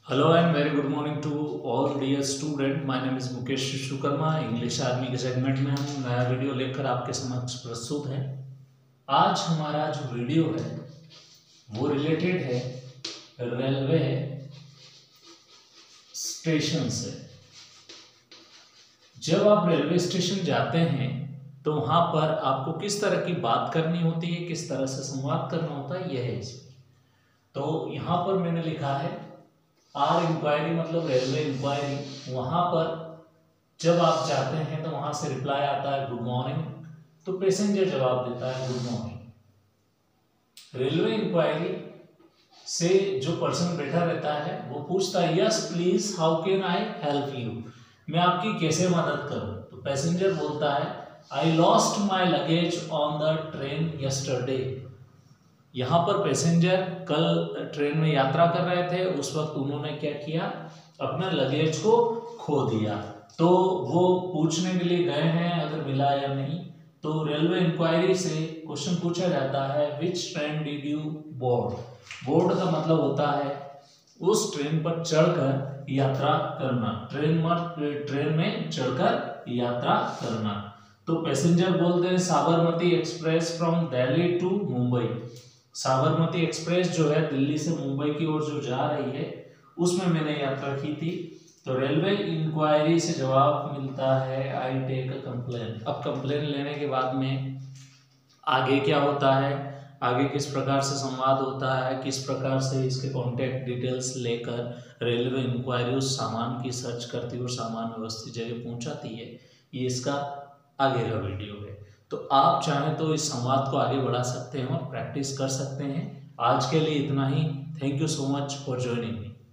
Hello and very good morning to all dear student. My name is Mukesh Vishwakarma. English army के segment में हम नया video लेकर आपके समक्ष प्रस्तुत है। आज हमारा जो वीडियो है वो रिलेटेड है रेलवे स्टेशन से। जब आप रेलवे स्टेशन जाते हैं तो वहाँ पर आपको किस तरह की बात करनी होती है, किस तरह से संवाद करना होता है, यह है इसमें। तो यहाँ पर मैंने लिखा है आर इंक्वायरी मतलब रेलवे इंक्वायरी। वहां पर जब आप जाते हैं तो वहां से रिप्लाई आता है गुड मॉर्निंग, तो पैसेंजर जवाब देता है गुड मॉर्निंग। रेलवे इंक्वायरी से जो पर्सन बैठा रहता है वो पूछता है yes please how can I help you, मैं आपकी कैसे मदद करूं। तो पैसेंजर बोलता है I lost my luggage on the train yesterday. यहाँ पर पैसेंजर कल ट्रेन में यात्रा कर रहे थे, उस वक्त उन्होंने क्या किया, अपने लगेज को खो दिया। तो वो पूछने के लिए गए हैं अगर मिला या नहीं। तो रेलवे इंक्वायरी से क्वेश्चन पूछा जाता है which train did you board. Board का मतलब होता है उस ट्रेन पर चढ़कर यात्रा करना, ट्रेन में चढ़कर यात्रा करना। तो पैसेंजर बोलते हैं Sabarmati Express from Delhi to Mumbai. Sabarmati Express जो है दिल्ली से मुंबई की ओर जो जा रही है उसमें मैंने यात्रा की थी। तो रेलवे इंक्वायरी से जवाब मिलता है आई टेक अ कंप्लेन। अब कंप्लेन लेने के बाद में आगे क्या होता है, आगे किस प्रकार से संवाद होता है, किस प्रकार से इसके कॉन्टैक्ट डिटेल्स लेकर रेलवे इंक्वायरी उस सामान की सर्च करती है और सामान व्यवस्थित जगह पहुंचाती है, ये इसका आगे का वीडियो है। तो आप चाहें तो इस संवाद को आगे बढ़ा सकते हैं और प्रैक्टिस कर सकते हैं। आज के लिए इतना ही। Thank you so much for joining me.